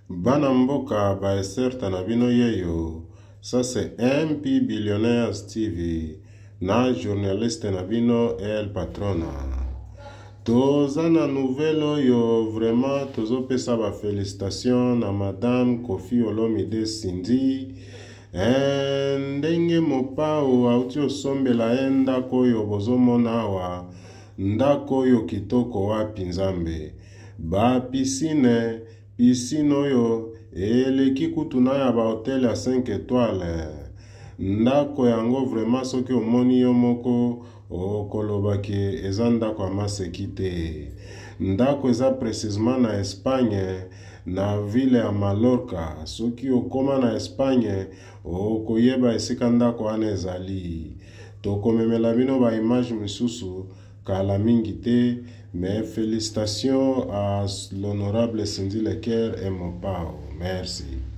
Bana mboka ba eserta na bino yeyo. Ça c'est MP Billionaires TV. Na journaliste na bino El Patrona. Toza na nouvelle oyo vraiment tozo pesa ba félicitations na Madame Kofi Olomide Sindi. Ndenge mopao auti osombela ndako oyo bozomona awa. Ndako oyo kitoko wapi Nzambe. Ba piscine oyo eleki kutu na ya ba hotel ya 5 étoiles. Ndako yango vraiment soki omoni yo moko okolobaki eza ndako ya maseki te. Ndako eza précisément na Espagne na ville ya Mallorca. Soki okoma na Espagne okoyeba esika ndako wana ezali. Tokomemela bino ba image misusu kala mingi te, mais félicitations à l'honorable Sindi Leker et Mopao. Merci.